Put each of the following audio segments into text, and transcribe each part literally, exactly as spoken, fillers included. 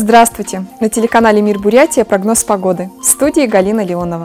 Здравствуйте! На телеканале «Мир Бурятия» прогноз погоды. В студии Галина Леонова.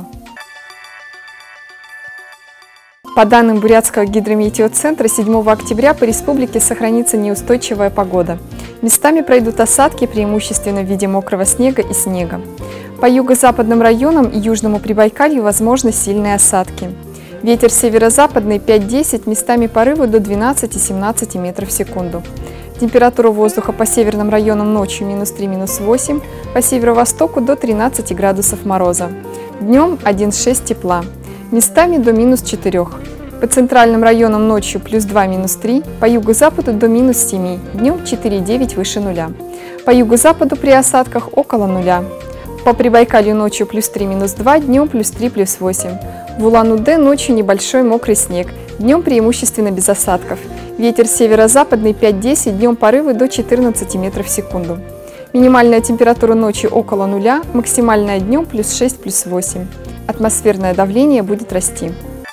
По данным Бурятского гидрометеоцентра, седьмого октября по республике сохранится неустойчивая погода. Местами пройдут осадки, преимущественно в виде мокрого снега и снега. По юго-западным районам и южному Прибайкалью возможны сильные осадки. Ветер северо-западный пять-десять, местами порывы до двенадцати-семнадцати метров в секунду. Температура воздуха по северным районам ночью минус три, минус восемь, по северо-востоку до тринадцати градусов мороза. Днем один-шесть тепла, местами до минус четырёх. По центральным районам ночью плюс два, минус три, по юго-западу до минус семи, днем четыре-девять выше нуля. По юго-западу при осадках около нуля. По Прибайкалью ночью плюс три, минус два, днем плюс три, плюс восемь. В Улан-Удэ ночью небольшой мокрый снег, днем преимущественно без осадков. Ветер северо-западный пять-десять, днем порывы до четырнадцати метров в секунду. Минимальная температура ночью около нуля, максимальная днем плюс шесть, плюс восемь. Атмосферное давление будет расти.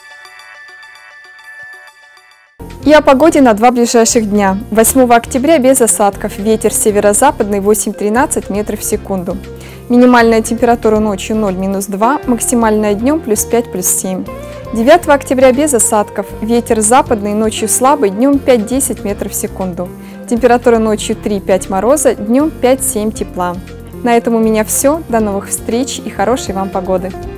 И о погоде на два ближайших дня. восьмого октября без осадков, ветер северо-западный восемь-тринадцать метров в секунду. Минимальная температура ночью ноль, минус два, максимальная днем плюс пять, плюс семь. девятого октября без осадков, ветер западный, ночью слабый, днем пять-десять метров в секунду. Температура ночью три-пять мороза, днем пять-семь тепла. На этом у меня все. До новых встреч и хорошей вам погоды!